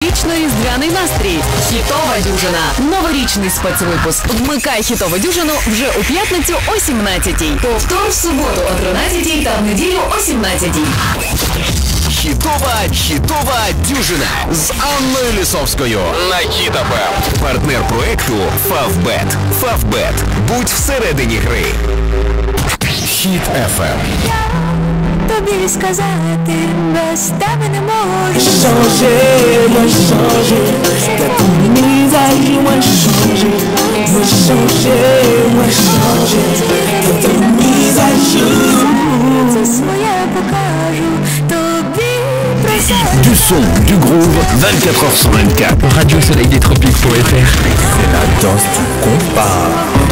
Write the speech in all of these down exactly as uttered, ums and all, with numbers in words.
новорічно-різдвяний настрій. Хітова дюжина. Новорічний спецвипуск. Вмикай хітову дюжину вже у п'ятницю о сімнадцятій. Повтор в суботу о тринадцятій та в неділю о сімнадцятій. Хітова, хітова дюжина з Анною Лісовською на Хіт еф ем. Партнер проекту Фавбет. Фавбет. Будь всередині гри. Хіт еф ем. Тобі сказати, без тебе не можу. Changer, moi changer. T'as tout mis à jour, moi changer. Moi changer, moi changer. T'as tout mis à jour. Це своє покажу, тобі про себе. Du son, du groove, vingt-quatre heures sur vingt-quatre. Radio Soleil des Tropiques point F R. C'est la danse du compas.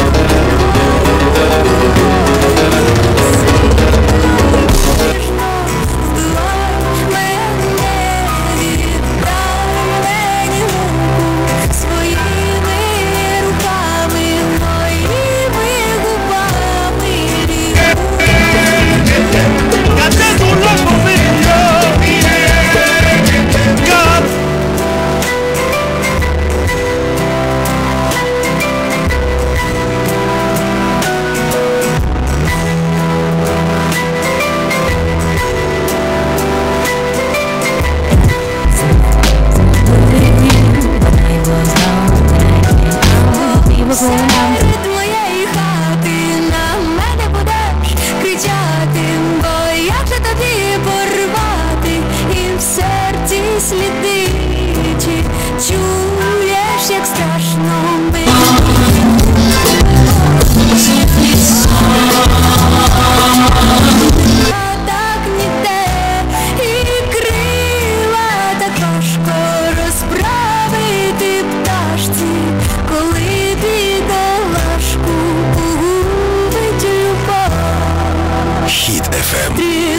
Від моєї хати на мене будеш кричати, бо як же тобі порвати і в серці сліди, чи чуєш, як страшно бити? Так ніде і крила так важко розправити пташці, коли Хіт еф ем.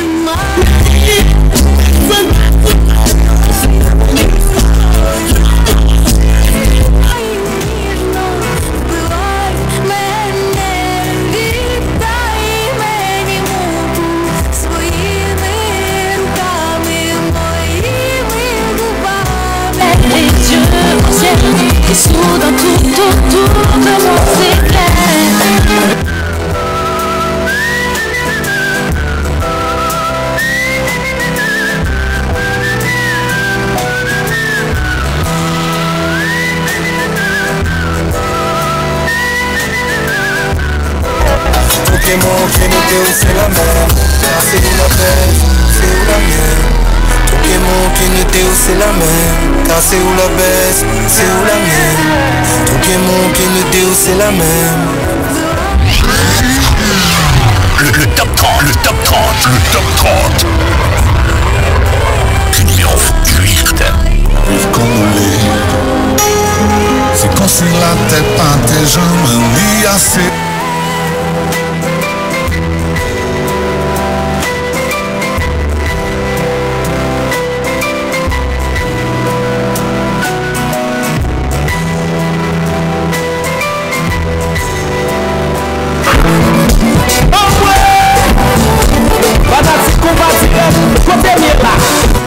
Et soudain tout autour de moi s'éclaire. Tous les mots qui nous disent c'est la même. C'est où la baisse, c'est où la mienne. Tous les mots qui nous disent c'est la même. Car c'est où la baisse, c'est où la mienne. Tous les mots qui nous disent c'est la même. Le, le top trente, le top trente, le top trente. Numéro huit. Vive comme on l'est. C'est quand sur la tête, pas tes jambes, oui assez.